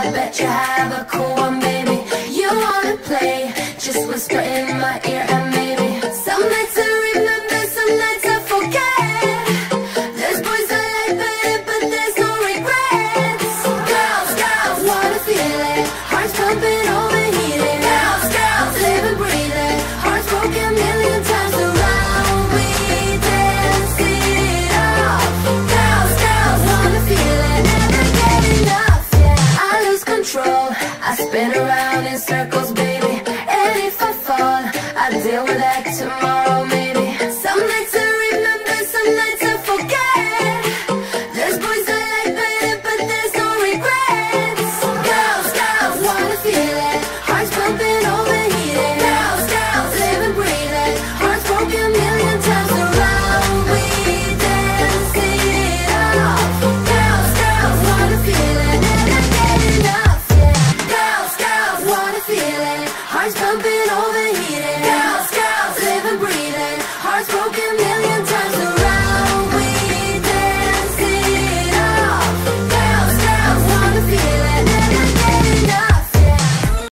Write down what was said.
Bet you have a cool one, baby. You wanna play? Just whisper in my ear and